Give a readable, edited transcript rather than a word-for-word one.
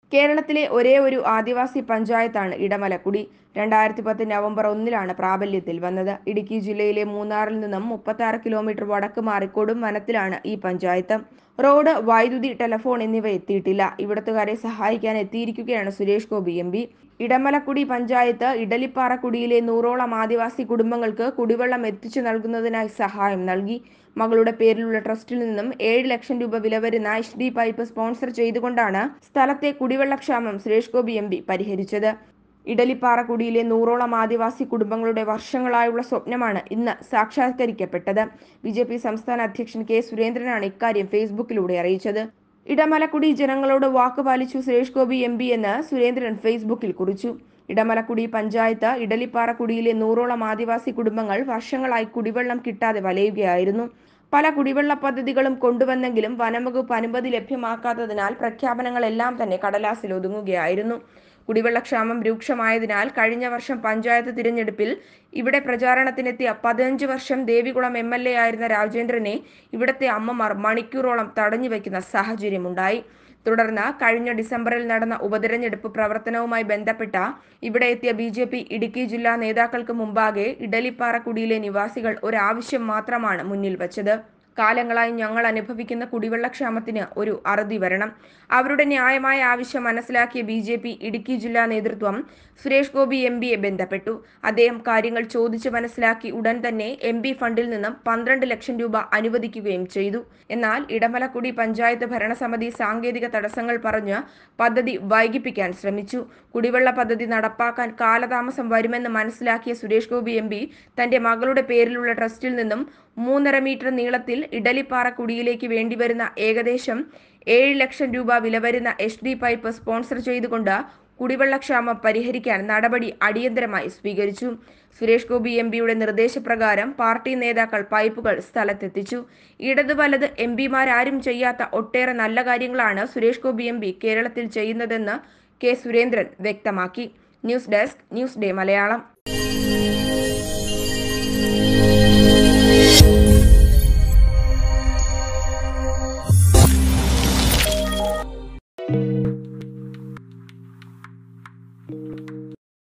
കേരളത്തിലെ ഒരേ ഒരു ആദിവാസി പഞ്ചായത്താണ് ഇടമലക്കുടി. 2010 നവംബർ 1-ലാണ് പ്രാബല്യത്തിൽ വന്നത്. ഇടുക്കി ജില്ലയിലെ മൂന്നാറിൽ നിന്നും 36 കിലോമീറ്റർ വടക്ക് മാറി കൊടും വനത്തിലാണ് ഈ പഞ്ചായത്ത്. റോഡ്, വൈദ്യുതി, ടെലിഫോൺ എന്നിവ എത്തിയിട്ടില്ല. ഇവിടത്തുകാരെ സഹായിക്കാൻ എത്തിയിരിക്കുകയാണ് സുരേഷ് ഗോപി MP. ഇടമലക്കുടി പഞ്ചായത്ത് ഇഡലിപ്പാറക്കുടിയിലെ 100ഓളം ആദിവാസി കുടുംബങ്ങൾക്ക് കുടിവെള്ളം എത്തിച്ചു നൽകുന്നതിനായി സഹായം നൽകി. മകളുടെ പേരിലുള്ള ട്രസ്റ്റിൽ നിന്നും 7 ലക്ഷം രൂപ വില വരുന്ന HD പൈപ്പ് സ്പോൺസർ ചെയ്തുകൊണ്ടാണ് സ്ഥലത്തെ കുടിവെള്ളക്ഷാമം സുരേഷ് ഗോപി MP പരിഹരിച്ചത്. ഇഡലിപ്പാറക്കുടിയിലെ 100ഓളം ആദിവാസി കുടുംബങ്ങളുടെ വർഷങ്ങളായുള്ള സ്വപ്നമാണ് ഇന്ന് സാക്ഷാത്കരിക്കപ്പെട്ടത്. BJP സംസ്ഥാന അധ്യക്ഷൻ K. സുരേന്ദ്രനാണ് ഇക്കാര്യം ഫേസ്ബുക്കിലൂടെ അറിയിച്ചത്. ഇടമലക്കുടി ജനങ്ങളോട് വാക്ക് പാലിച്ചു സുരേഷ് ഗോപി MP എന്ന് സുരേന്ദ്രൻ ഫേസ്ബുക്കിൽ കുറിച്ചു. ഇടമലക്കുടി പഞ്ചായത്ത് ഇഡലിപ്പാറക്കുടിയിലെ 100ഓളം ആദിവാസി കുടുംബങ്ങൾ വർഷങ്ങളായി കുടിവെള്ളം കിട്ടാതെ വലയുകയായിരുന്നു. പല കുടിവെള്ള പദ്ധതികളും കൊണ്ടുവന്നെങ്കിലും വനംവകുപ്പ് അനുമതി ലഭ്യമാക്കാത്തതിനാൽ പ്രഖ്യാപനങ്ങളെല്ലാം തന്നെ കടലാസിൽ ഒതുങ്ങുകയായിരുന്നു. കുടിവെള്ളക്ഷാമം രൂക്ഷമായതിനാൽ കഴിഞ്ഞ വർഷം പഞ്ചായത്ത് തിരഞ്ഞെടുപ്പിൽ ഇവിടെ പ്രചാരണത്തിനെത്തിയ 15 വർഷം ദേവികുളം MLA ആയിരുന്ന രാജേന്ദ്രനെ ഇവിടത്തെ അമ്മമാർ മണിക്കൂറോളം തടഞ്ഞുവെക്കുന്ന സാഹചര്യമുണ്ടായി. തുടർന്ന് കഴിഞ്ഞ ഡിസംബറിൽ നടന്ന ഉപതെരഞ്ഞെടുപ്പ് പ്രവർത്തനവുമായി ബന്ധപ്പെട്ട ഇവിടെ എത്തിയ BJP ഇടുക്കി ജില്ലാ നേതാക്കൾക്ക് മുമ്പാകെ ഇഡലിപ്പാറക്കുടിയിലെ നിവാസികൾ ഒരാവശ്യം മാത്രമാണ് മുന്നിൽ വച്ചത്. കാലങ്ങളായി ഞങ്ങൾ അനുഭവിക്കുന്ന കുടിവെള്ളക്ഷാമത്തിന് ഒരു അറുതി വരണം. അവരുടെ ന്യായമായ ആവശ്യം മനസ്സിലാക്കിയ BJP ഇടുക്കി ജില്ലാ നേതൃത്വം സുരേഷ് ഗോപി MPയെ ബന്ധപ്പെട്ടു. അദ്ദേഹം കാര്യങ്ങൾ ചോദിച്ചു മനസ്സിലാക്കി ഉടൻ തന്നെ MP ഫണ്ടിൽ നിന്നും 12 ലക്ഷം രൂപ അനുവദിക്കുകയും ചെയ്തു. എന്നാൽ ഇടമലക്കുടി പഞ്ചായത്ത് ഭരണസമിതി സാങ്കേതിക തടസ്സങ്ങൾ പറഞ്ഞ് പദ്ധതി വൈകിപ്പിക്കാൻ ശ്രമിച്ചു. കുടിവെള്ള പദ്ധതി നടപ്പാക്കാൻ കാലതാമസം വരുമെന്ന് മനസ്സിലാക്കിയ സുരേഷ് ഗോപി MP തന്റെ മകളുടെ പേരിലുള്ള ട്രസ്റ്റിൽ നിന്നും 3.5 മീറ്റർ നീളത്തിൽ ഇഡലിപ്പാറക്കുടിയിലേക്ക് വേണ്ടിവരുന്ന ഏകദേശം 7 ലക്ഷം രൂപ വില വരുന്ന HD പൈപ്പ് സ്പോൺസർ ചെയ്തുകൊണ്ട് കുടിവെള്ളക്ഷാമം പരിഹരിക്കാൻ നടപടി അടിയന്തരമായി സ്വീകരിച്ചു. സുരേഷ് ഗോപി MPയുടെ നിർദ്ദേശപ്രകാരം പാർട്ടി നേതാക്കൾ പൈപ്പുകൾ സ്ഥലത്തെത്തിച്ചു. ഇടത് വലത് MPമാരും ചെയ്യാത്ത ഒട്ടേറെ നല്ല കാര്യങ്ങളാണ് സുരേഷ് ഗോപി MP കേരളത്തിൽ ചെയ്യുന്നതെന്ന് K. സുരേന്ദ്രൻ വ്യക്തമാക്കി. News desk, news day Malayalam.